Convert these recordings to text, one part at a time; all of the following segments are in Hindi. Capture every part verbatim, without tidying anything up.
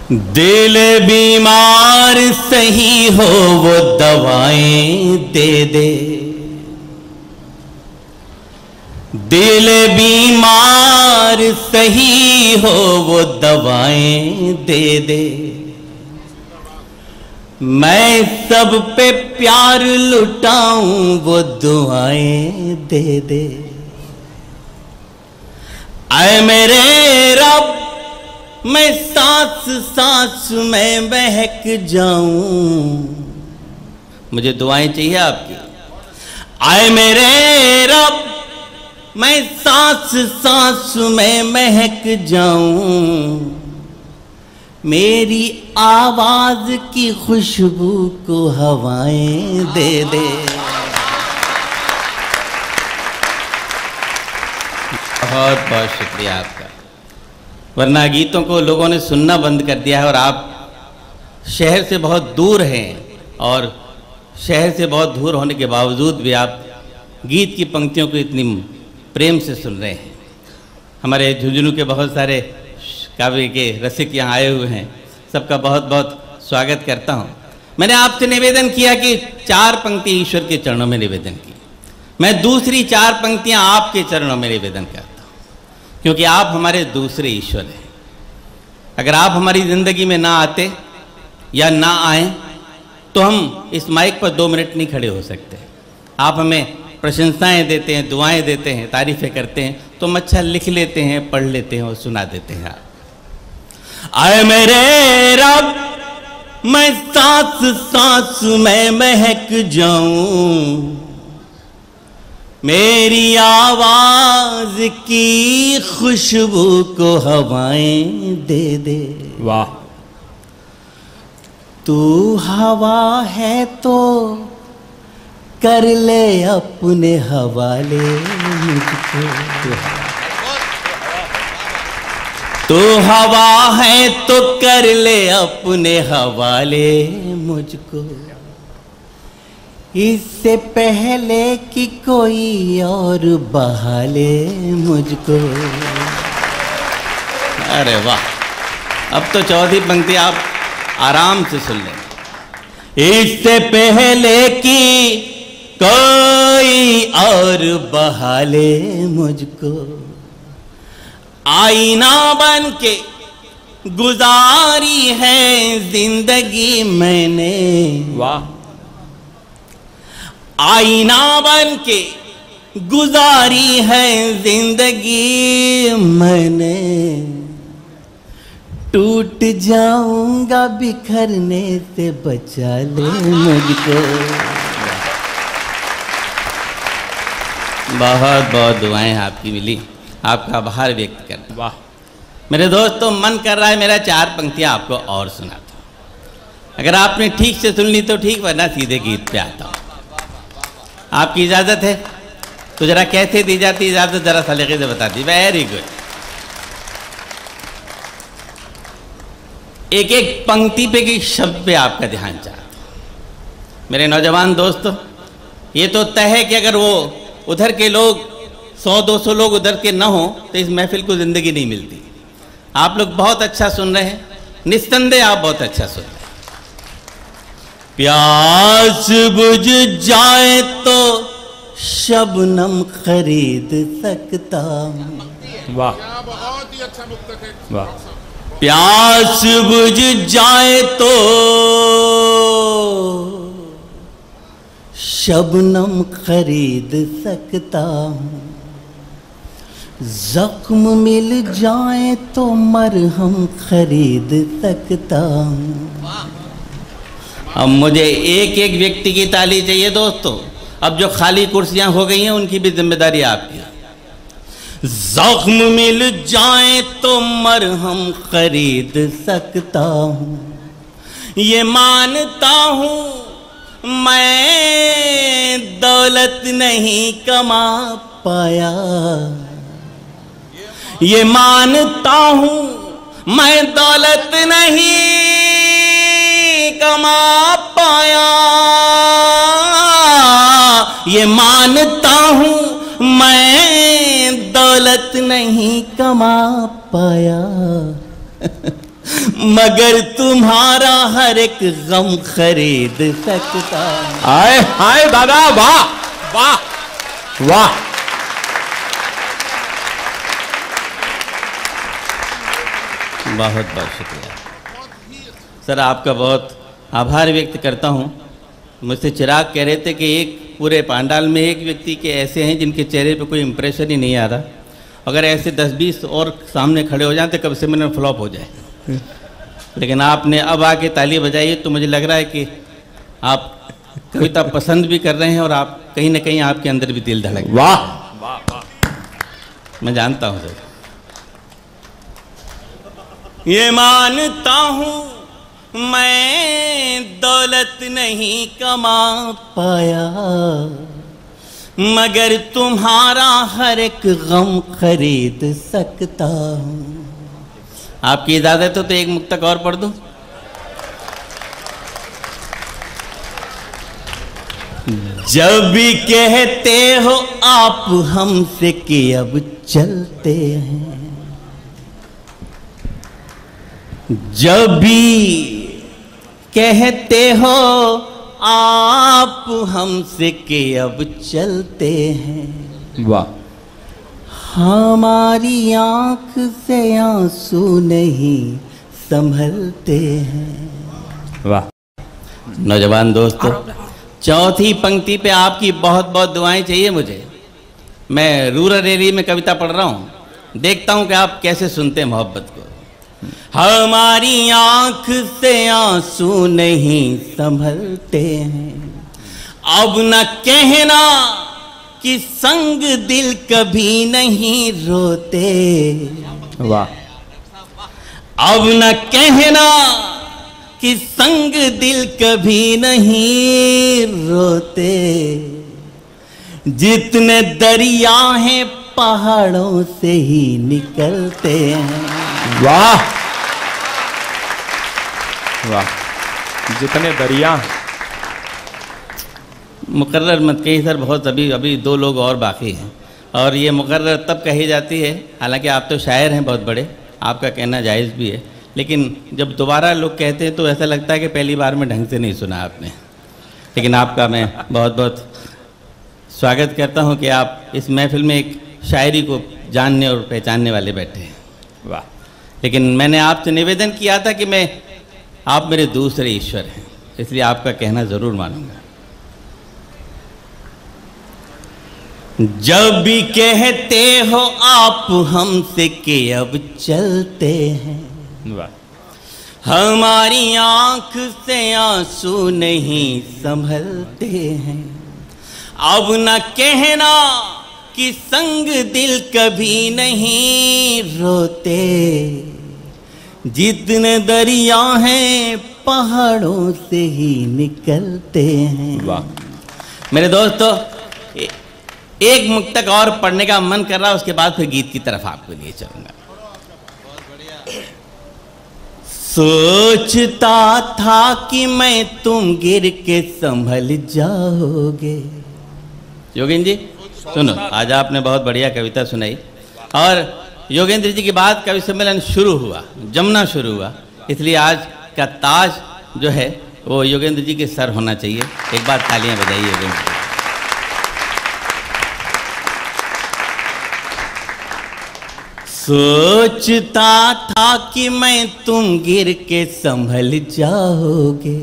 दिल बीमार सही हो वो दवाएं दे दे, दिल बीमार सही हो वो दवाएं दे दे। मैं सब पे प्यार लुटाऊं वो दुआएं दे दे। ऐ मेरे रब मैं सांस सांस में बहक जाऊं, मुझे दुआएं चाहिए आपकी। आए मेरे रब मैं सांस सांस में महक जाऊं, मेरी आवाज की खुशबू को हवाएं दे दे। बहुत बहुत शुक्रिया आपका, वरना गीतों को लोगों ने सुनना बंद कर दिया है और आप शहर से बहुत दूर हैं और शहर से बहुत दूर होने के बावजूद भी आप गीत की पंक्तियों को इतनी प्रेम से सुन रहे हैं। हमारे झुंझुनू के बहुत सारे काव्य के रसिक यहाँ आए हुए हैं, सबका बहुत बहुत स्वागत करता हूँ। मैंने आपसे निवेदन किया कि चार पंक्ति ईश्वर के चरणों में निवेदन की, मैं दूसरी चार पंक्तियाँ आपके चरणों में निवेदन करता हूँ, क्योंकि आप हमारे दूसरे ईश्वर हैं। अगर आप हमारी ज़िंदगी में ना आते या ना आए तो हम इस माइक पर दो मिनट नहीं खड़े हो सकते। आप हमें प्रशंसाएं देते हैं, दुआएं देते हैं, तारीफ़ें करते हैं, तो हम अच्छा लिख लेते हैं, पढ़ लेते हैं और सुना देते हैं। आए मेरे रब मैं सांस सांस में महक जाऊं, मेरी आवाज की खुशबू को हवाएं दे दे। वाह। तू हवा है तो कर ले अपने हवाले मुझको, तू हवा है तो कर ले अपने हवाले मुझको, इससे पहले कि कोई और बहा ले मुझको। अरे वाह, अब तो चौथी पंक्ति आप आराम से सुन लें। इससे पहले कि कोई और बहा ले मुझको, आईना बन के गुजारी है जिंदगी मैंने। वाह। आईना बन के गुजारी है जिंदगी मैंने, टूट जाऊंगा बिखरने से बचा ले मुझको। बहुत बहुत दुआएं आपकी मिली, आपका आभार व्यक्त करता। वाह मेरे दोस्तों, मन कर रहा है मेरा चार पंक्तियां आपको और सुनाता हूं। अगर आपने ठीक से सुन ली तो ठीक, वरना सीधे गीत पे आता हूं। आपकी इजाजत है तो जरा कैसे दी जाती इजाजत, जरा सलीके से बता दी। Very good. एक एक पंक्ति पे की शब्द पे आपका ध्यान चाहता हूं। मेरे नौजवान दोस्तों, ये तो तय है कि अगर वो उधर के लोग सौ दो सौ लोग उधर के ना हो तो इस महफिल को जिंदगी नहीं मिलती। आप लोग बहुत अच्छा सुन रहे हैं, निस्संदेह आप बहुत अच्छा सुन रहे हैं। प्यास बुझ जाए तो शबनम खरीद सकता हूं। वाह, बहुत ही अच्छा मुक्तक है। वाह। प्यास बुझ जाए तो शबनम खरीद सकता हूं, जख्म मिल जाए तो मरहम खरीद सकता हूं। अब मुझे एक एक व्यक्ति की ताली चाहिए दोस्तों। अब जो खाली कुर्सियां हो गई हैं उनकी भी जिम्मेदारी आपकी। जख्म मिल जाए तो मरहम खरीद सकता हूं, ये मानता हूं मैं दौलत नहीं कमा पाया, ये मानता हूं मैं दौलत नहीं कमा पाया, ये मानता हूं मैं दौलत नहीं कमा पाया। मगर तुम्हारा हर एक गम खरीद सकता। हाय हाय दादा, वाह वाह वाह। बहुत बहुत शुक्रिया सर, आपका बहुत आभार व्यक्त करता हूँ। मुझसे चिराग कह रहे थे कि एक पूरे पांडाल में एक व्यक्ति के ऐसे हैं जिनके चेहरे पे कोई इम्प्रेशन ही नहीं आ रहा। अगर ऐसे दस बीस और सामने खड़े हो जाए तो कब से मैंने फ्लॉप हो जाए, लेकिन आपने अब आके ताली बजाई तो मुझे लग रहा है कि आप कविता पसंद भी कर रहे हैं और आप कहीं ना कहीं आपके अंदर भी दिल धड़क। वाह वाह वाह। मैं जानता हूँ सर, ये मानता हूँ मैं दौलत नहीं कमा पाया, मगर तुम्हारा हर एक गम खरीद सकता हूँ। आपकी इजाजत हो तो एक मुक्तक और पढ़ दूं। जब भी कहते हो आप हमसे कि अब चलते हैं, जब भी कहते हो आप हमसे कि अब चलते हैं, वाह। हमारी आंख से आंसू नहीं संभलते हैं। वाह। नौजवान दोस्तों, चौथी पंक्ति पे आपकी बहुत बहुत दुआएं चाहिए मुझे। मैं रूरल एरिया में कविता पढ़ रहा हूँ, देखता हूँ कि आप कैसे सुनते हैं मोहब्बत को। हमारी आंख से आंसू नहीं संभलते हैं, अब न कहना कि संग दिल कभी नहीं रोते। वाह। अब न कहना कि संग दिल कभी नहीं रोते, जितने दरिया हैं पहाड़ों से ही निकलते हैं। वाह वाह। जितने दरिया। मुकर्रर मत कहिए सर, बहुत अभी अभी दो लोग और बाकी हैं, और ये मुकर्रर तब कही जाती है, हालांकि आप तो शायर हैं बहुत बड़े, आपका कहना जायज़ भी है, लेकिन जब दोबारा लोग कहते हैं तो ऐसा लगता है कि पहली बार में ढंग से नहीं सुना आपने। लेकिन आपका मैं बहुत बहुत स्वागत करता हूं कि आप इस महफिल में एक शायरी को जानने और पहचानने वाले बैठे हैं। वाह। लेकिन मैंने आपसे निवेदन किया था कि मैं आप मेरे दूसरे ईश्वर हैं, इसलिए आपका कहना ज़रूर मानूंगा। जब भी कहते हो आप हमसे कि अब चलते हैं, वाह। हमारी आंख से आंसू नहीं संभलते हैं, अब न कहना कि संग दिल कभी नहीं रोते, जितने दरिया हैं पहाड़ों से ही निकलते हैं। वाह। मेरे दोस्तों, ए, एक मुक्तक और पढ़ने का मन कर रहा है, उसके बाद फिर गीत की तरफ आपको लिए चलूंगा। सोचता था कि मैं तुम गिर के संभल जाओगे। योगेंद्र जी सुनो, आज आपने बहुत बढ़िया कविता सुनाई, और योगेंद्र जी के बाद कवि सम्मेलन शुरू हुआ, जमना शुरू हुआ, इसलिए आज का ताज जो है वो योगेंद्र जी के सर होना चाहिए। एक बार तालियां बजाइए योगेंद्र जी। सोचता था कि मैं तुम गिर के संभल जाओगे,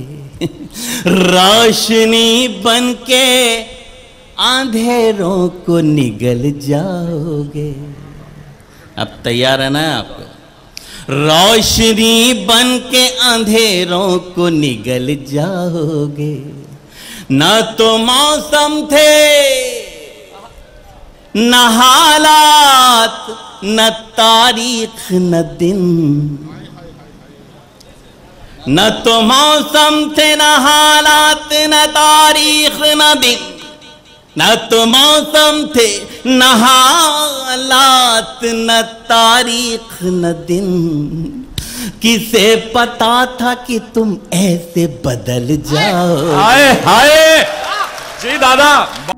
रोशनी बन के अंधेरों को निगल जाओगे। अब तैयार है ना आपको? रोशनी बन के अंधेरों को निगल जाओगे, न तो मौसम थे न हालात न तारीख न दिन, न तो मौसम थे न हालात न तारीख न दिन, न तो मौसम थे न हालात न तारीख न दिन, किसे पता था कि तुम ऐसे बदल जाओ। हाय हाय जी दादा।